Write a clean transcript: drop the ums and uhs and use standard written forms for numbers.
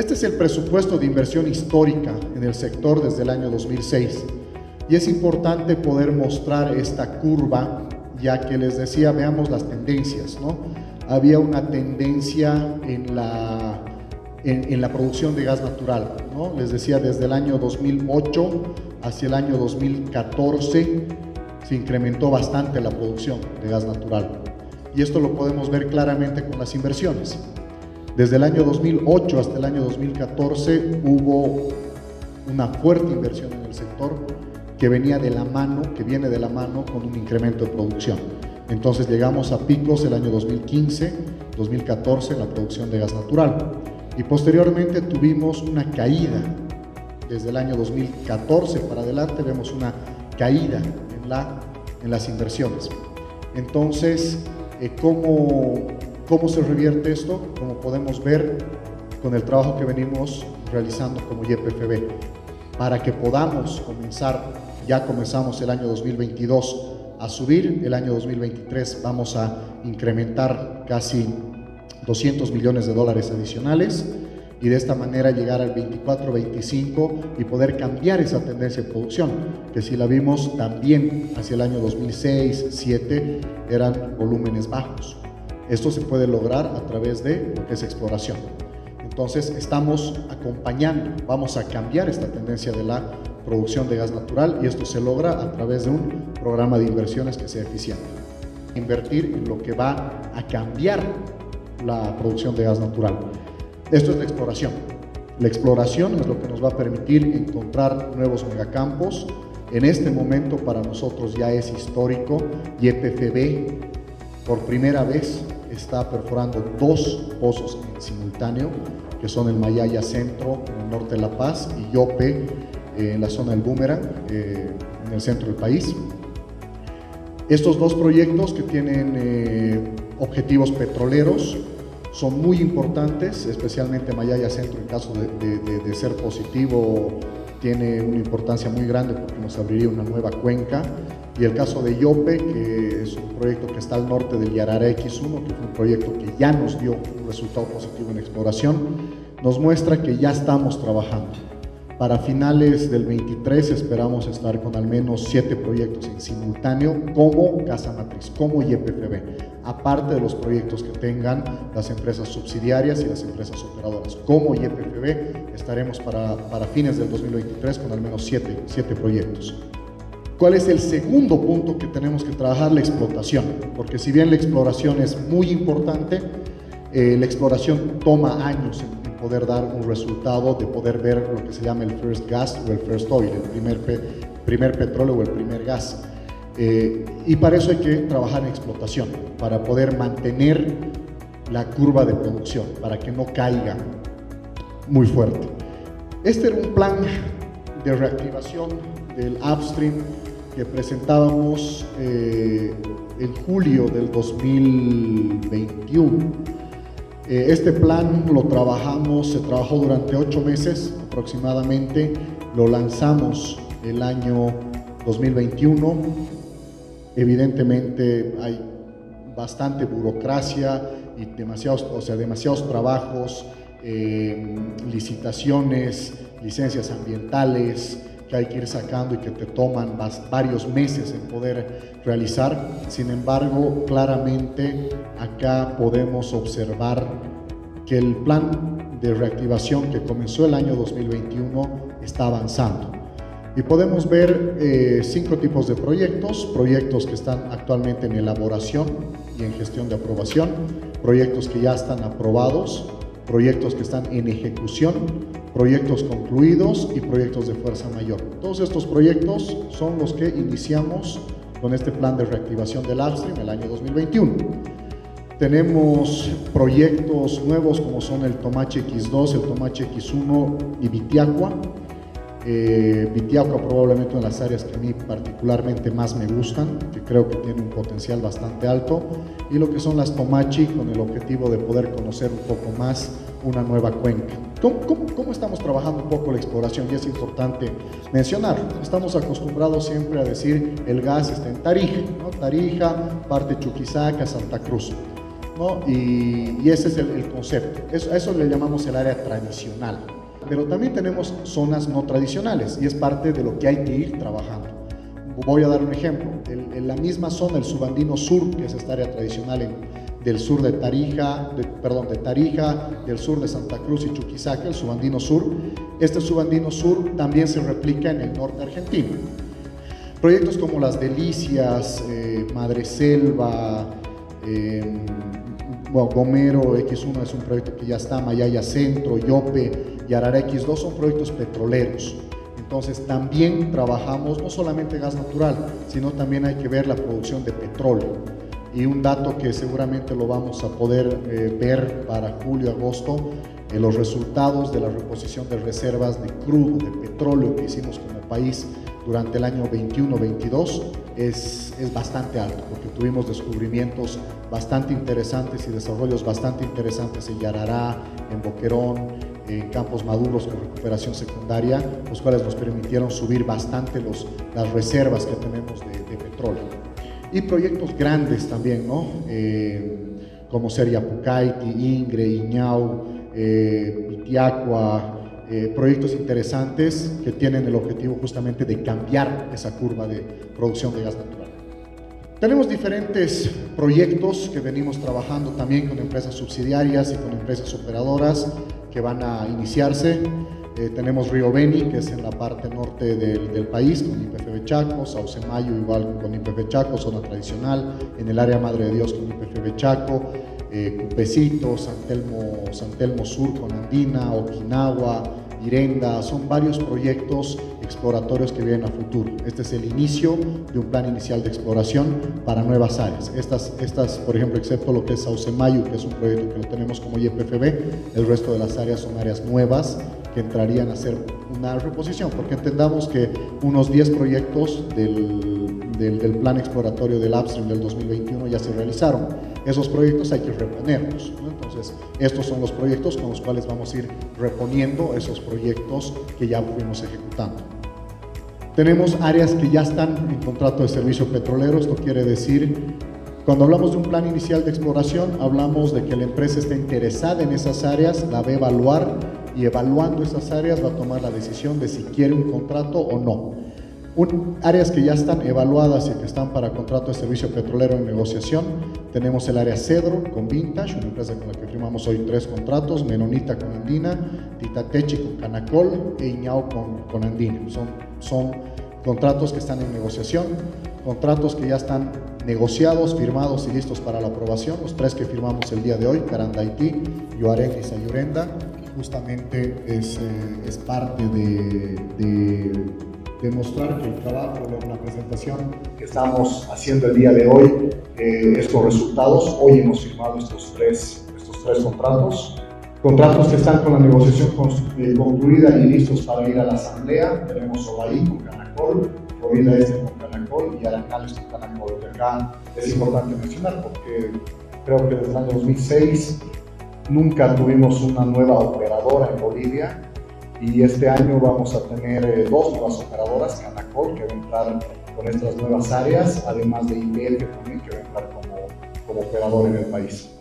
Este es el presupuesto de inversión histórica en el sector desde el año 2006. Y es importante poder mostrar esta curva, ya que les decía, veamos las tendencias, ¿no? Había una tendencia en la producción de gas natural, ¿no? Les decía, desde el año 2008 hacia el año 2014 se incrementó bastante la producción de gas natural. Y esto lo podemos ver claramente con las inversiones. Desde el año 2008 hasta el año 2014 hubo una fuerte inversión en el sector que viene de la mano con un incremento de producción. Entonces llegamos a picos el año 2015, 2014 en la producción de gas natural. Y posteriormente tuvimos una caída. Desde el año 2014 para adelante vemos una caída en las inversiones. Entonces, ¿cómo se revierte esto? Como podemos ver con el trabajo que venimos realizando como YPFB, para que podamos ya comenzamos el año 2022 a subir, el año 2023 vamos a incrementar casi 200 millones de dólares adicionales y de esta manera llegar al 24-25 y poder cambiar esa tendencia de producción, que si la vimos también hacia el año 2006-2007 eran volúmenes bajos. Esto se puede lograr a través de lo que es exploración. Entonces estamos acompañando, vamos a cambiar esta tendencia de la producción de gas natural y esto se logra a través de un programa de inversiones que sea eficiente. Invertir en lo que va a cambiar la producción de gas natural. Esto es la exploración. La exploración es lo que nos va a permitir encontrar nuevos megacampos. En este momento para nosotros ya es histórico. YPFB por primera vez está perforando 2 pozos en simultáneo, que son el Mayaya Centro en el norte de La Paz y Yope en la zona del Boomerang en el centro del país. Estos 2 proyectos que tienen objetivos petroleros son muy importantes, especialmente Mayaya Centro, en caso de ser positivo, tiene una importancia muy grande porque nos abriría una nueva cuenca. Y el caso de Yope, que es un proyecto que está al norte del Yarará X1, que fue un proyecto que ya nos dio un resultado positivo en exploración, nos muestra que ya estamos trabajando. Para finales del 23 esperamos estar con al menos 7 proyectos en simultáneo como casa matriz, como YPFB, aparte de los proyectos que tengan las empresas subsidiarias y las empresas operadoras. Como YPFB estaremos para fines del 2023 con al menos 7 proyectos. ¿Cuál es el segundo punto que tenemos que trabajar? La explotación, porque si bien la exploración es muy importante, la exploración toma años en poder dar un resultado, de poder ver lo que se llama el first gas o el first oil, el primer petróleo o el primer gas. Y para eso hay que trabajar en explotación, para poder mantener la curva de producción, para que no caiga muy fuerte. Este era un plan de reactivación del upstream que presentábamos en julio del 2021. Este plan se trabajó durante 8 meses aproximadamente, lo lanzamos el año 2021. Evidentemente hay bastante burocracia y demasiados trabajos, licitaciones, licencias ambientales que hay que ir sacando y que te toman varios meses en poder realizar. Sin embargo, claramente acá podemos observar que el plan de reactivación que comenzó el año 2021 está avanzando. Y podemos ver 5 tipos de proyectos que están actualmente en elaboración y en gestión de aprobación, proyectos que ya están aprobados, proyectos que están en ejecución, proyectos concluidos y proyectos de fuerza mayor. Todos estos proyectos son los que iniciamos con este plan de reactivación del upstream el año 2021. Tenemos proyectos nuevos como son el Tomache X2, el Tomache X1 y Vitiaqua. Vitiaqua probablemente una de las áreas que a mí particularmente más me gustan, que creo que tiene un potencial bastante alto, y lo que son las Tomachi, con el objetivo de poder conocer un poco más una nueva cuenca. ¿Cómo estamos trabajando un poco la exploración? Y es importante mencionar, estamos acostumbrados siempre a decir el gas está en Tarija, ¿no? Tarija, parte Chuquisaca, Santa Cruz. ¿no? Y ese es el concepto. A eso le llamamos el área tradicional. Pero también tenemos zonas no tradicionales y es parte de lo que hay que ir trabajando. Voy a dar un ejemplo. En la misma zona, el subandino sur, que es esta área tradicional del sur de Tarija, del sur de Santa Cruz y Chuquisaca, el subandino sur. Este subandino sur también se replica en el norte argentino. Proyectos como Las Delicias, Madreselva, Gomero X1 es un proyecto que ya está, Mayaya Centro, Yope y Arara X2 son proyectos petroleros. Entonces también trabajamos no solamente gas natural, sino también hay que ver la producción de petróleo. Y un dato que seguramente lo vamos a poder ver para julio, agosto, los resultados de la reposición de reservas de crudo, de petróleo que hicimos como país durante el año 21-22 es bastante alto, porque tuvimos descubrimientos bastante interesantes y desarrollos bastante interesantes en Yarará, en Boquerón, en Campos Maduros con recuperación secundaria, los cuales nos permitieron subir bastante las reservas que tenemos de petróleo. Y proyectos grandes también, ¿no? Como ser Yapucaiti, Ingre, Iñau, Pitiacua, proyectos interesantes que tienen el objetivo justamente de cambiar esa curva de producción de gas natural. Tenemos diferentes proyectos que venimos trabajando también con empresas subsidiarias y con empresas operadoras que van a iniciarse. Tenemos Río Beni, que es en la parte norte del país, con YPFB Chaco, Sauce-Mayo igual con YPFB Chaco, zona tradicional, en el área Madre de Dios con YPFB Chaco, Cupecito, San Telmo Sur con Andina, Okinawa, Irenda, son varios proyectos exploratorios que vienen a futuro. Este es el inicio de un plan inicial de exploración para nuevas áreas. Estas, por ejemplo, excepto lo que es Sauce-Mayo, que es un proyecto que lo tenemos como YPFB, el resto de las áreas son áreas nuevas que entrarían a hacer una reposición, porque entendamos que unos 10 proyectos del plan exploratorio del Upstream del 2021 ya se realizaron. Esos proyectos hay que reponerlos, ¿no? Entonces, estos son los proyectos con los cuales vamos a ir reponiendo esos proyectos que ya fuimos ejecutando. Tenemos áreas que ya están en contrato de servicio petrolero. Esto quiere decir, cuando hablamos de un plan inicial de exploración, hablamos de que la empresa está interesada en esas áreas, la va a evaluar y evaluando esas áreas va a tomar la decisión de si quiere un contrato o no. Áreas que ya están evaluadas y que están para contrato de servicio petrolero en negociación, tenemos el área Cedro con Vintage, una empresa con la que firmamos hoy 3 contratos, Menonita con Andina, Titatechi con Canacol e Iñao con Andina. Son contratos que están en negociación, contratos que ya están negociados, firmados y listos para la aprobación. Los 3 que firmamos el día de hoy, Carandaití, Yuarén y Sayurenda, justamente es parte de demostrar que el trabajo de la presentación que estamos haciendo el día de hoy, estos resultados. Hoy hemos firmado estos tres contratos que están con la negociación concluida y listos para ir a la asamblea. Tenemos Ovaí con Canacol, Florida Este con Canacol y Aranales con Canacol, que acá es importante mencionar porque creo que desde el año 2006 nunca tuvimos una nueva operadora en Bolivia. Y este año vamos a tener 2 nuevas operadoras, Canacol, que va a entrar con estas nuevas áreas, además de IPF también, que va a entrar como operador en el país.